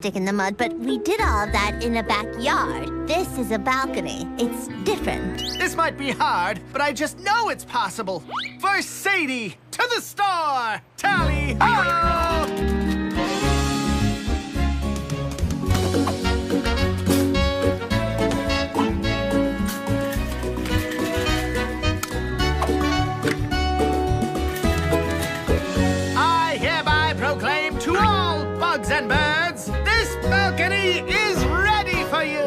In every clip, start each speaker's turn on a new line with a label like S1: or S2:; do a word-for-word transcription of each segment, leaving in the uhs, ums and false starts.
S1: stick in the mud, but we did all of that in a backyard. This is a balcony. It's different.
S2: This might be hard, but I just know it's possible. First, Sadie, to the store! Tally-ho! And birds, this balcony is ready for you!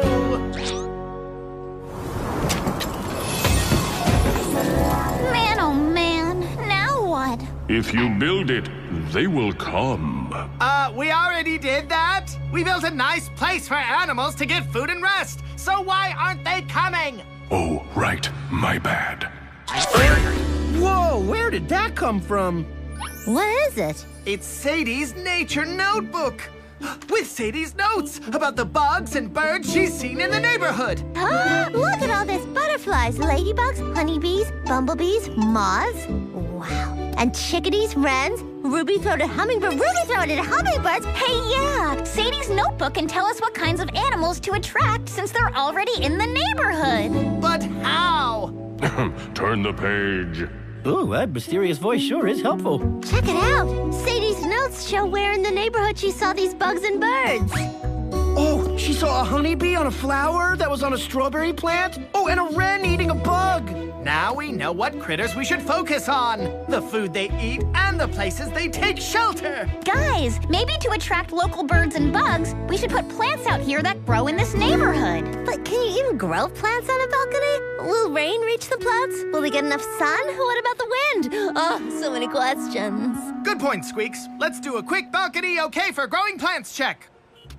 S3: Man, oh man, now what?
S4: If you build it, they will come.
S2: Uh, we already did that. We built a nice place for animals to get food and rest. So why aren't they coming?
S4: Oh, right. My bad.
S5: Whoa, where did that come from?
S1: What is it?
S2: It's Sadie's nature notebook. With Sadie's notes about the bugs and birds she's seen in the neighborhood.
S1: Ah, look at all this butterflies, ladybugs, honeybees, bumblebees, moths. Wow. And chickadees, wrens, ruby-throated hummingbird, ruby-throated hummingbirds.
S3: Hey, yeah, Sadie's notebook can tell us what kinds of animals to attract since they're already in the neighborhood.
S2: But how?
S4: Turn the page.
S5: Ooh, that mysterious voice sure is helpful.
S1: Check it out. Sadie's notes show where in the neighborhood she saw these bugs and birds.
S5: Oh, she saw a honeybee on a flower that was on a strawberry plant? Oh, and a wren eating a bug.
S2: Now we know what critters we should focus on. The food they eat and the places they take shelter.
S3: Guys, maybe to attract local birds and bugs, we should put plants out here that grow in this neighborhood.
S1: But can you even grow plants on a balcony? Will rain reach the plants? Will they get enough sun? What about the wind? Oh, so many questions.
S2: Good point, Squeaks. Let's do a quick balcony okay for growing plants check.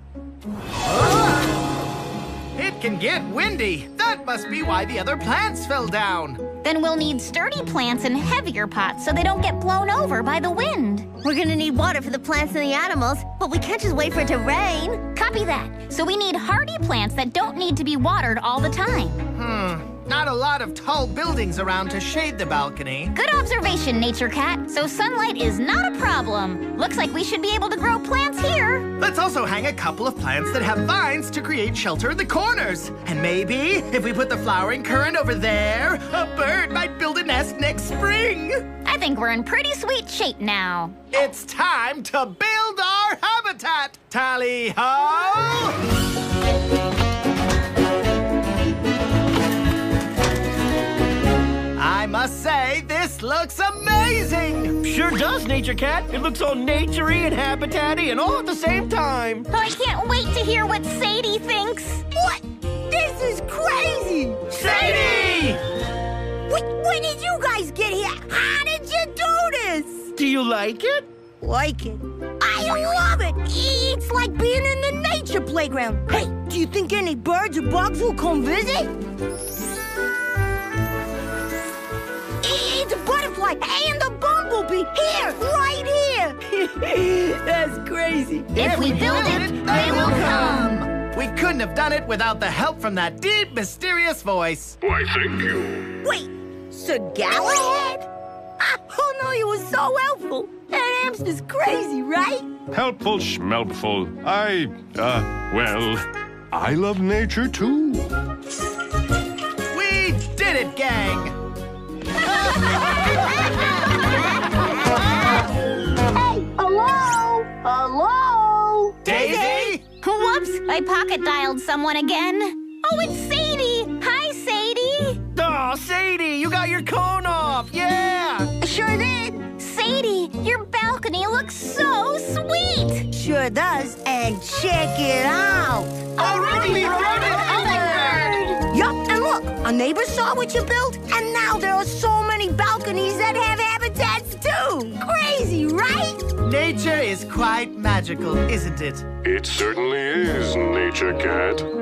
S2: It can get windy. That must be why the other plants fell down.
S3: Then we'll need sturdy plants in heavier pots so they don't get blown over by the wind.
S1: We're gonna need water for the plants and the animals, but we can't just wait for it to rain.
S3: Copy that. So we need hardy plants that don't need to be watered all the time.
S2: Hmm. Not a lot of tall buildings around to shade the balcony.
S3: Good observation, Nature Cat. So sunlight is not a problem. Looks like we should be able to grow plants here.
S2: Let's also hang a couple of plants that have vines to create shelter in the corners. And maybe, if we put the flowering currant over there, a bird might build a nest next spring.
S3: I think we're in pretty sweet shape now.
S2: It's time to build our habitat. Tally-ho! I must say, this looks amazing!
S5: Sure does, Nature Cat. It looks all naturey and habitat-y and all at the same time.
S3: Oh, I can't wait to hear what Sadie thinks.
S6: What? This is crazy!
S2: Sadie!
S6: Wait, when did you guys get here? How did you do this?
S5: Do you like it?
S6: Like it? I love it! It's like being in the nature playground. Hey, do you think any birds or bugs will come visit? It's a butterfly and a bumblebee! Here, right here! That's crazy.
S3: If, if we build it, it, they will come.
S2: We couldn't have done it without the help from that deep, mysterious voice.
S4: Why, thank you.
S6: Wait, Sir Galahad? Oh no, you were so helpful. That hamster's crazy, right?
S4: Helpful schmelpful. I, uh, well, I love nature too.
S2: We did it, gang!
S6: Hey, hello? Hello?
S2: Daisy?
S3: Whoops, I pocket dialed someone again. Oh, it's Sadie. Hi, Sadie.
S5: Aw, oh, Sadie, you got your cone off. Yeah.
S3: Sure did. Sadie, your balcony looks so sweet.
S6: Sure does. And check it out.
S2: A ruby-throated hummingbird.
S6: Yup, and look, a neighbor saw what you built, and now there are so many balconies that have habitats too. Crazy, right?
S2: Nature is quite magical, isn't it?
S4: It certainly is, Nature Cat.